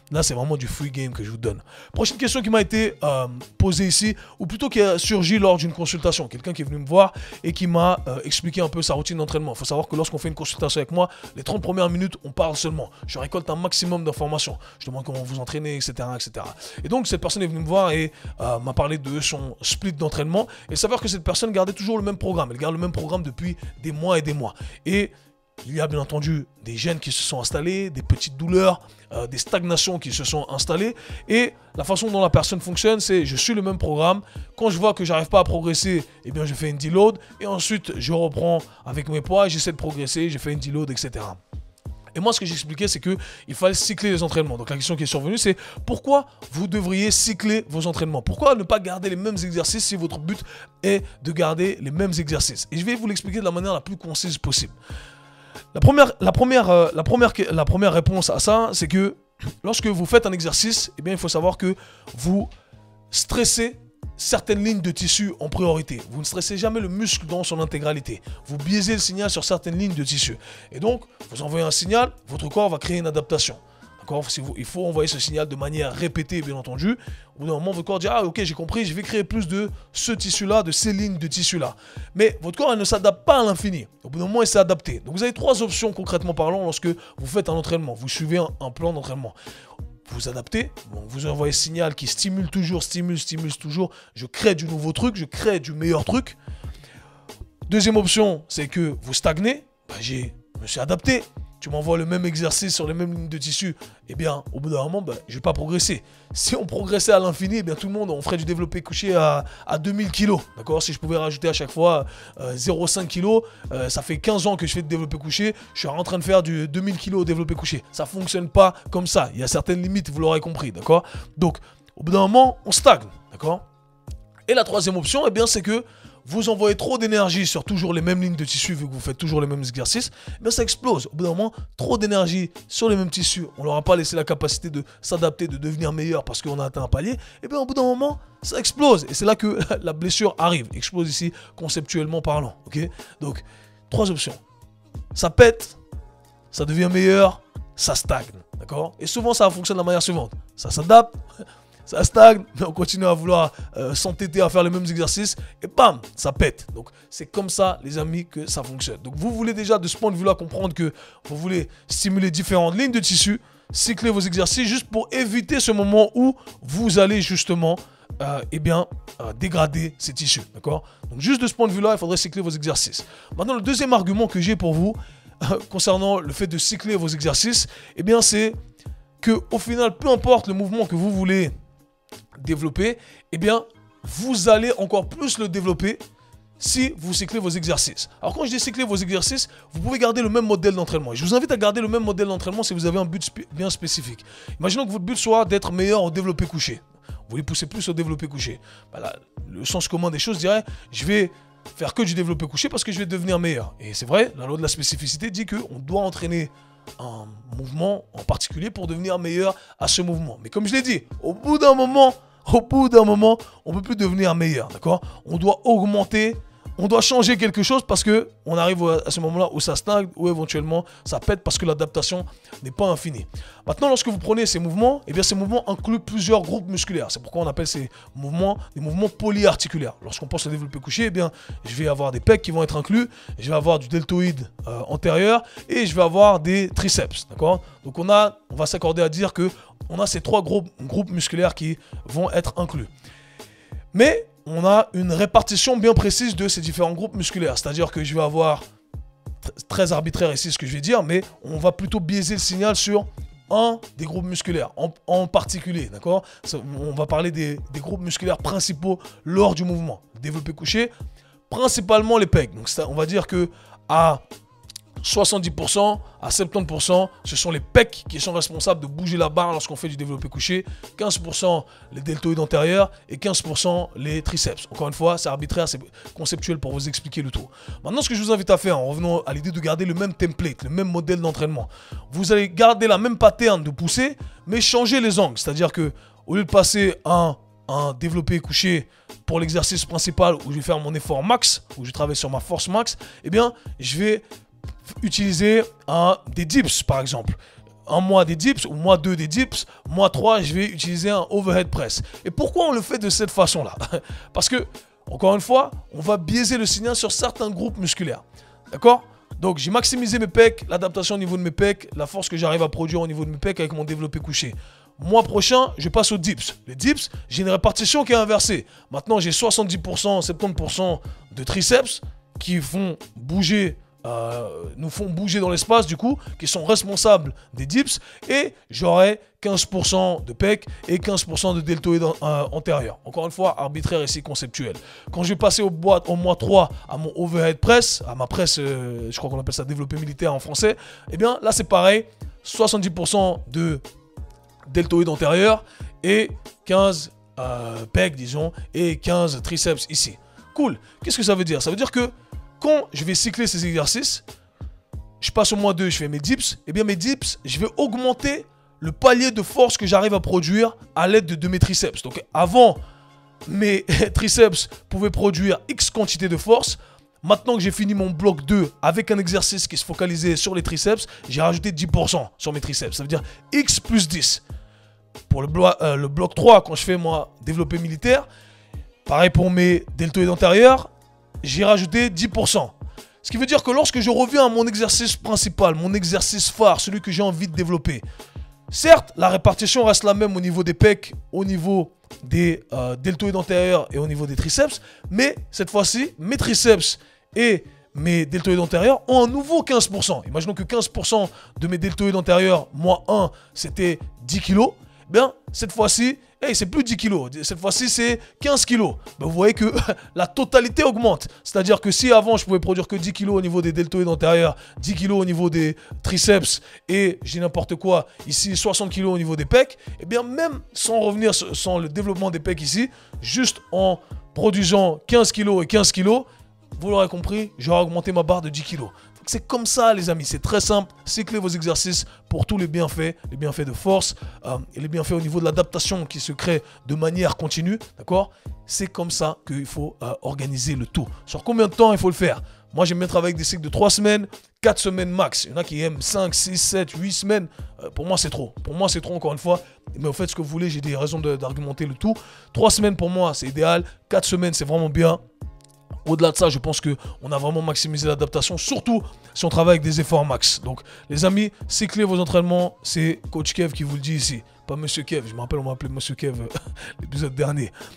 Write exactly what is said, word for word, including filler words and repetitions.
Là, c'est vraiment du free game que je vous donne. Prochaine question qui m'a été euh, posée ici, ou plutôt qui a surgi lors d'une consultation. Quelqu'un qui est venu me voir et qui m'a euh, expliqué un peu sa routine d'entraînement. Il faut savoir que lorsqu'on fait une consultation avec moi, les trente premières minutes, on parle seulement. Je récolte un maximum d'informations. Je demande comment vous entraînez, et cetera, et cetera. Et donc, cette personne est venue me voir et euh, m'a parlé de son split d'entraînement. Et savoir que cette personne gardait toujours le même programme. Elle garde le même programme depuis des mois et des mois. Et il y a bien entendu des gènes qui se sont installés, des petites douleurs, euh, des stagnations qui se sont installées. Et la façon dont la personne fonctionne, c'est je suis le même programme. Quand je vois que j'arrive pas à progresser, eh bien je fais une deload. Et ensuite, je reprends avec mes poids, j'essaie de progresser, je fais une deload, et cetera. Et moi, ce que j'expliquais, c'est qu'il fallait cycler les entraînements. Donc la question qui est survenue, c'est pourquoi vous devriez cycler vos entraînements? Pourquoi ne pas garder les mêmes exercices si votre but est de garder les mêmes exercices? Et je vais vous l'expliquer de la manière la plus concise possible. La première, la, première, euh, la, première, la première réponse à ça, c'est que lorsque vous faites un exercice, eh bien, il faut savoir que vous stressez certaines lignes de tissu en priorité. Vous ne stressez jamais le muscle dans son intégralité. Vous biaisez le signal sur certaines lignes de tissu. Et donc, vous envoyez un signal, votre corps va créer une adaptation. Si vous, il faut envoyer ce signal de manière répétée, bien entendu. Au bout d'un moment, votre corps dit « Ah, ok, j'ai compris, je vais créer plus de ce tissu-là, de ces lignes de tissu-là. » Mais votre corps, elle ne s'adapte pas à l'infini. Au bout d'un moment, il s'est adapté. Donc, vous avez trois options, concrètement parlant, lorsque vous faites un entraînement. Vous suivez un, un plan d'entraînement. Vous adaptez, bon, vous envoyez ce signal qui stimule toujours, stimule, stimule toujours. Je crée du nouveau truc, je crée du meilleur truc. Deuxième option, c'est que vous stagnez. Ben, j'ai, je me suis adapté. Tu m'envoies le même exercice sur les mêmes lignes de tissu, eh bien, au bout d'un moment, ben, je ne vais pas progresser. Si on progressait à l'infini, eh bien, tout le monde, on ferait du développé couché à, à deux mille kilos. D'accord? Si je pouvais rajouter à chaque fois euh, zéro virgule cinq kilos, euh, ça fait quinze ans que je fais du développé couché, je suis en train de faire du deux mille kilos au développé couché. Ça ne fonctionne pas comme ça. Il y a certaines limites, vous l'aurez compris. D'accord? Donc, au bout d'un moment, on stagne. D'accord? Et la troisième option, eh bien, c'est que vous envoyez trop d'énergie sur toujours les mêmes lignes de tissu vu que vous faites toujours les mêmes exercices, eh bien ça explose. Au bout d'un moment, trop d'énergie sur les mêmes tissus, on ne leur a pas laissé la capacité de s'adapter, de devenir meilleur parce qu'on a atteint un palier, eh bien au bout d'un moment, ça explose. Et c'est là que la blessure arrive, explose ici conceptuellement parlant. Okay? Donc, trois options. Ça pète, ça devient meilleur, ça stagne. D'accord? Et souvent, ça fonctionne de la manière suivante. Ça s'adapte, ça stagne, mais on continue à vouloir euh, s'entêter à faire les mêmes exercices et bam, ça pète. Donc c'est comme ça, les amis, que ça fonctionne. Donc vous voulez déjà de ce point de vue-là comprendre que vous voulez stimuler différentes lignes de tissu, cycler vos exercices juste pour éviter ce moment où vous allez justement euh, eh bien, euh, dégrader ces tissus. D'accord? Donc juste de ce point de vue-là, il faudrait cycler vos exercices. Maintenant, le deuxième argument que j'ai pour vous euh, concernant le fait de cycler vos exercices, eh bien c'est que au final, peu importe le mouvement que vous voulez développer, eh bien, vous allez encore plus le développer si vous cyclez vos exercices. Alors, quand je dis cycler vos exercices, vous pouvez garder le même modèle d'entraînement. Je vous invite à garder le même modèle d'entraînement si vous avez un but spé bien spécifique. Imaginons que votre but soit d'être meilleur au développé couché. Vous voulez pousser plus au développé couché. Ben là, le sens commun des choses dirait, je vais faire que du développé couché parce que je vais devenir meilleur. Et c'est vrai, la loi de la spécificité dit qu'on doit entraîner un mouvement en particulier pour devenir meilleur à ce mouvement. Mais comme je l'ai dit, au bout d'un moment, au bout d'un moment, on ne peut plus devenir meilleur, d'accord? On doit augmenter, on doit changer quelque chose parce qu'on arrive à ce moment-là où ça stagne, ou éventuellement ça pète parce que l'adaptation n'est pas infinie. Maintenant, lorsque vous prenez ces mouvements, eh bien ces mouvements incluent plusieurs groupes musculaires. C'est pourquoi on appelle ces mouvements des mouvements polyarticulaires. Lorsqu'on pense au développé couché, eh bien je vais avoir des pecs qui vont être inclus, je vais avoir du deltoïde euh, antérieur et je vais avoir des triceps, d'accord? Donc on a, on va s'accorder à dire que on a ces trois groupes, groupes musculaires qui vont être inclus. Mais on a une répartition bien précise de ces différents groupes musculaires. C'est-à-dire que je vais avoir, très arbitraire ici ce que je vais dire, mais on va plutôt biaiser le signal sur un des groupes musculaires en, en particulier. D'accord? On va parler des, des groupes musculaires principaux lors du mouvement. Développé couché, principalement les pecs. Donc on va dire que à soixante-dix pour cent à soixante-dix pour cent, ce sont les pecs qui sont responsables de bouger la barre lorsqu'on fait du développé couché, quinze pour cent les deltoïdes antérieurs et quinze pour cent les triceps. Encore une fois, c'est arbitraire, c'est conceptuel pour vous expliquer le tout. Maintenant, ce que je vous invite à faire, en revenant à l'idée de garder le même template, le même modèle d'entraînement, vous allez garder la même pattern de poussée, mais changer les angles. C'est-à-dire que au lieu de passer un un développé couché pour l'exercice principal où je vais faire mon effort max, où je travaille sur ma force max, eh bien, je vais utiliser un, des dips par exemple. un mois des dips, ou mois deux des dips, mois trois, je vais utiliser un overhead press. Et pourquoi on le fait de cette façon-là? Parce que, encore une fois, on va biaiser le signal sur certains groupes musculaires. D'accord? Donc, j'ai maximisé mes pecs, l'adaptation au niveau de mes pecs, la force que j'arrive à produire au niveau de mes pecs avec mon développé couché. Mois prochain, je passe aux dips. Les dips, j'ai une répartition qui est inversée. Maintenant, j'ai soixante-dix pour cent, soixante-dix pour cent de triceps qui font bouger, euh, nous font bouger dans l'espace, du coup, qui sont responsables des dips. Et j'aurai quinze pour cent de pecs et quinze pour cent de deltoïde euh, antérieur. Encore une fois, arbitraire ici, conceptuel. Quand je vais passer au, bois, au mois trois à mon overhead press, à ma presse, euh, je crois qu'on appelle ça développé militaire en français, eh bien là, c'est pareil, soixante-dix pour cent de deltoïde antérieur et quinze euh, pecs, disons, et quinze triceps ici. Cool. Qu'est-ce que ça veut dire? Ça veut dire que quand je vais cycler ces exercices, je passe au mois deux, je fais mes dips, et eh bien mes dips, je vais augmenter le palier de force que j'arrive à produire à l'aide de, de mes triceps. Donc avant, mes triceps pouvaient produire X quantité de force. Maintenant que j'ai fini mon bloc deux avec un exercice qui se focalisait sur les triceps, j'ai rajouté dix pour cent sur mes triceps. Ça veut dire X plus dix. Pour le, blo euh, le bloc trois, quand je fais moi développé militaire, pareil pour mes deltoïdes antérieurs, j'ai rajouté dix pour cent. Ce qui veut dire que lorsque je reviens à mon exercice principal, mon exercice phare, celui que j'ai envie de développer, certes, la répartition reste la même au niveau des pecs, au niveau des euh, deltoïdes antérieurs et au niveau des triceps, mais cette fois-ci, mes triceps et mes deltoïdes antérieurs ont un nouveau quinze pour cent. Imaginons que quinze pour cent de mes deltoïdes antérieurs, moins un, c'était dix kilos. Bien, cette fois-ci, hey, c'est plus dix kilos, cette fois-ci c'est quinze kilos. Ben, vous voyez que la totalité augmente. C'est-à-dire que si avant je pouvais produire que dix kilos au niveau des deltoïdes antérieurs, dix kilos au niveau des triceps et j'ai n'importe quoi ici, soixante kilos au niveau des pecs, et bien même sans revenir sans le développement des pecs ici, juste en produisant quinze kilos et quinze kilos, vous l'aurez compris, j'aurai augmenté ma barre de dix kilos. C'est comme ça, les amis, c'est très simple. Cyclez vos exercices pour tous les bienfaits, les bienfaits de force euh, et les bienfaits au niveau de l'adaptation qui se crée de manière continue, d'accord? C'est comme ça qu'il faut euh, organiser le tout. Sur combien de temps il faut le faire? Moi, j'aime bien travailler avec des cycles de trois semaines, quatre semaines max. Il y en a qui aiment cinq, six, sept, huit semaines. Euh, pour moi, c'est trop. Pour moi, c'est trop, encore une fois. Mais vous faites ce que vous voulez, j'ai des raisons d'argumenter le tout. trois semaines, pour moi, c'est idéal. quatre semaines, c'est vraiment bien. Au-delà de ça, je pense qu'on a vraiment maximisé l'adaptation, surtout si on travaille avec des efforts max. Donc, les amis, cyclez vos entraînements. C'est Coach Kev qui vous le dit ici, pas Monsieur Kev. Je me rappelle, on m'a appelé Monsieur Kev l'épisode dernier.